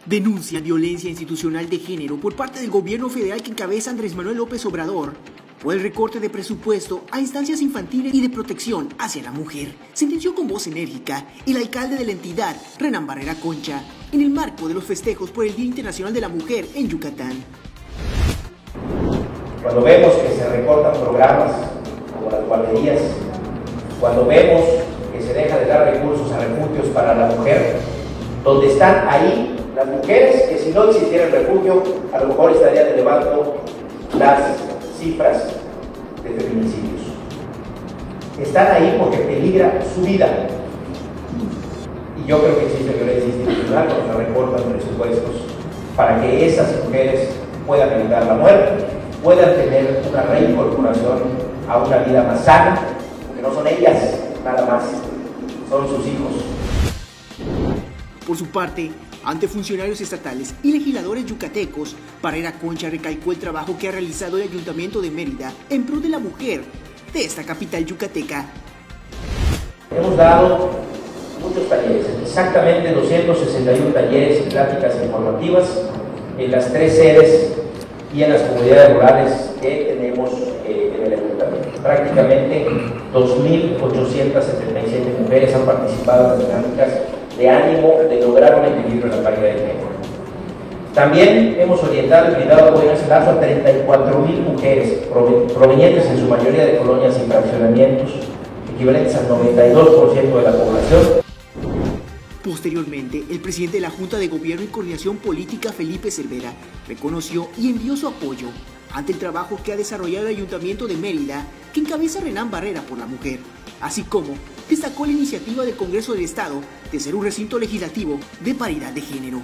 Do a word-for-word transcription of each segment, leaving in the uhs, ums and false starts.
Denuncia violencia institucional de género por parte del gobierno federal que encabeza Andrés Manuel López Obrador por el recorte de presupuesto a instancias infantiles y de protección hacia la mujer. Sentenció con voz enérgica el alcalde de la entidad, Renán Barrera Concha, en el marco de los festejos por el Día Internacional de la Mujer en Yucatán. Cuando vemos que se recortan programas como las guarderías, cuando vemos que se deja de dar recursos a refugios para la mujer, donde están ahí las mujeres que si no existiera el refugio, a lo mejor estarían elevando las cifras de feminicidios. Están ahí porque peligra su vida. Y yo creo que existe violencia institucional cuando se recortan presupuestos para que esas mujeres puedan evitar la muerte, puedan tener una reincorporación a una vida más sana, porque no son ellas nada más, son sus hijos. Por su parte, ante funcionarios estatales y legisladores yucatecos, Barrera Concha recalcó el trabajo que ha realizado el Ayuntamiento de Mérida en pro de la mujer de esta capital yucateca. Hemos dado muchos talleres, exactamente doscientos sesenta y uno talleres y pláticas informativas en las tres sedes y en las comunidades rurales que tenemos eh, en el Ayuntamiento. Prácticamente dos mil ochocientas setenta y siete mujeres han participado en las dinámicas de ánimo de lograr un equilibrio en la paridad de género. También hemos orientado y brindado apoyo en ese lazo a treinta y cuatro mil mujeres provenientes en su mayoría de colonias y fraccionamientos, equivalentes al noventa y dos por ciento de la población. Posteriormente, el presidente de la Junta de Gobierno y Coordinación Política, Felipe Cervera, reconoció y envió su apoyo ante el trabajo que ha desarrollado el Ayuntamiento de Mérida, que encabeza Renán Barrera por la mujer, así como destacó la iniciativa del Congreso del Estado de ser un recinto legislativo de paridad de género.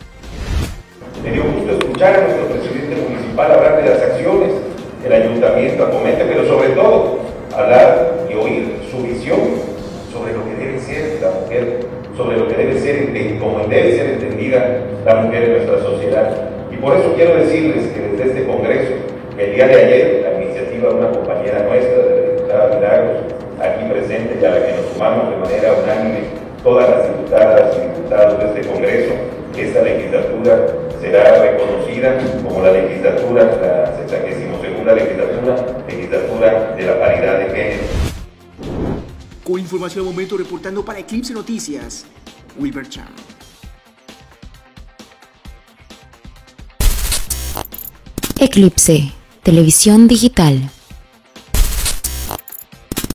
Me dio gusto escuchar a nuestro presidente municipal hablar de las acciones del ayuntamiento acomete, pero sobre todo hablar y oír su visión sobre lo que debe ser la mujer, sobre lo que debe ser, como debe ser entendida la mujer en nuestra sociedad. Y por eso quiero decirles que desde este Congreso, el día de ayer, la iniciativa de una compañera nuestra, de la diputada Milagros, aquí presente y a la que nos sumamos de manera unánime todas las diputadas y diputados de este Congreso, esta legislatura será reconocida como la legislatura, la sexagésima segunda legislatura, legislatura de la paridad de género. Con información al momento, reportando para Eclipse Noticias, Wilber Chan. Eclipse, televisión digital.